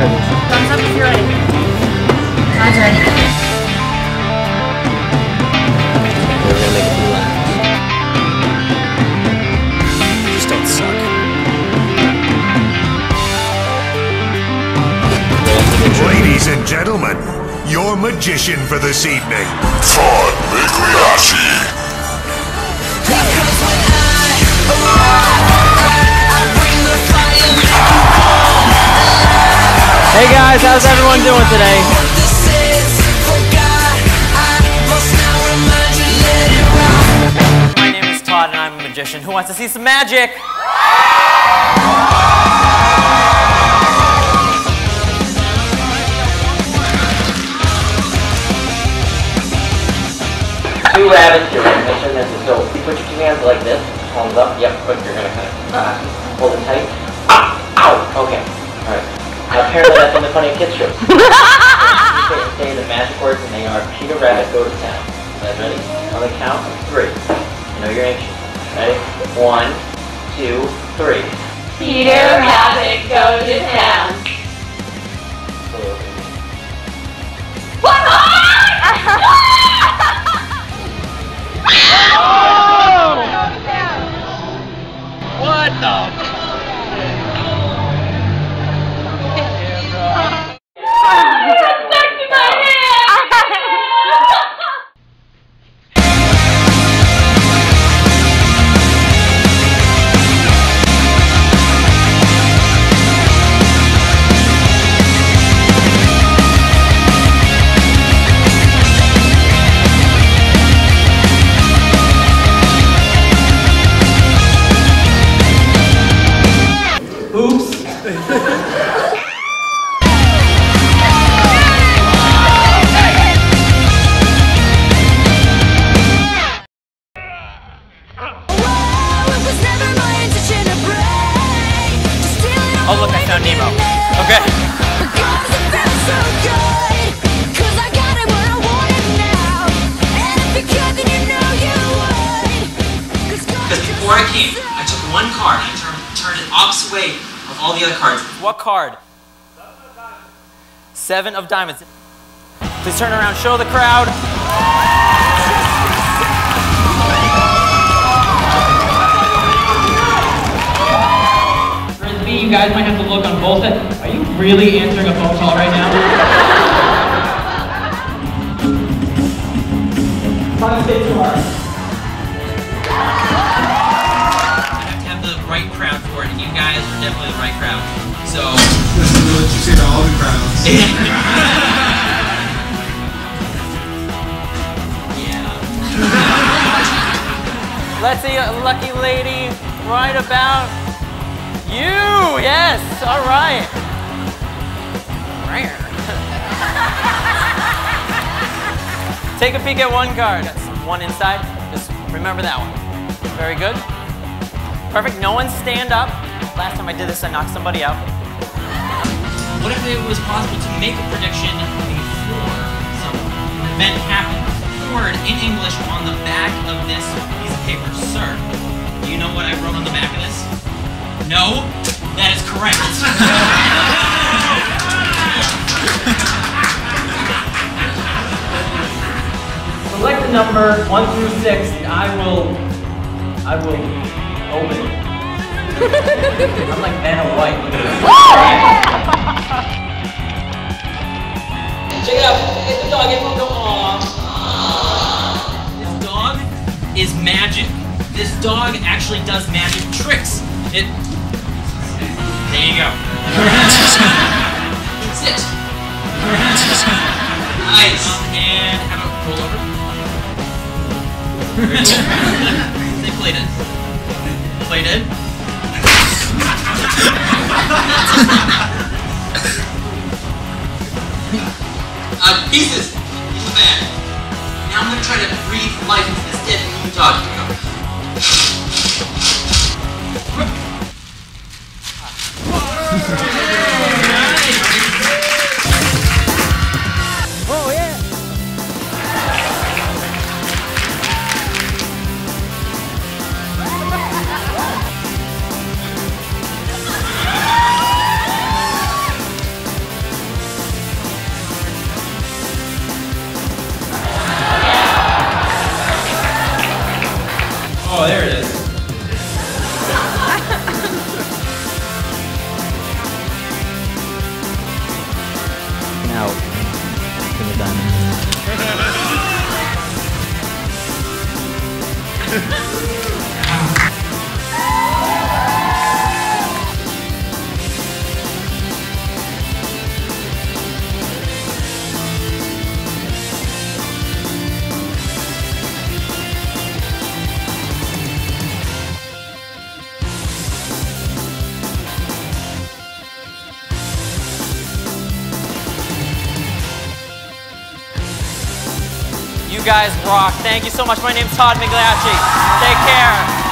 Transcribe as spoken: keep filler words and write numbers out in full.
ready. Thumbs up if you're ready. Todd's ready. We're gonna make it through laps. Just don't suck. Ladies and gentlemen, your magician for this evening, Todd Migliacci. Hey guys, how's everyone doing today? My name is Todd and I'm a magician. Who wants to see some magic? Two rabbits, your mission is so you put your two hands like this, palms up, yep, quick, you're gonna kind of uh, hold it tight. Ah, ow, okay, alright. Now apparently that's only funny in kids shows. You say, say the magic words and they are Peter Rabbit, go to town. You guys ready? On the count of three. You know you're anxious. Ready? One, two, three. Peter Rabbit, go to town. What? What the? Stuck to my hand! Oops. Oh look, I found Nemo. Okay. Because before I came, I took one card and I turned, turned it opposite way of all the other cards. What card? Seven of diamonds. Please turn around, show the crowd. Frisbee, you guys might have to look on both sides. Are you really answering a phone call right now? Trying to stay too hard. The right crowd for it, and you guys are definitely the right crowd. So listen to what you say to all the crowds. Yeah. Let's see a lucky lady right about you. Yes, all right. Take a peek at one card. That's one inside. Just remember that one. Very good. Perfect, no one stand up. Last time I did this, I knocked somebody out. What if it was possible to make a prediction before some event happened? Word in English on the back of this piece of paper. Sir, do you know what I wrote on the back of this? No? That is correct. Select the number one through six, and I will, I will open it. I'm like Vanna White. Check it out. Get the dog. Get the dog. This dog is magic. This dog actually does magic tricks. It. There you go. Sit. Nice. And how about roll over? They played it. Played it. uh, pieces in the bag. Now I'm gonna try to breathe life into this dead moon dog. Oh yeah. You guys rock. Thank you so much. My name's Todd Migliacci. Take care.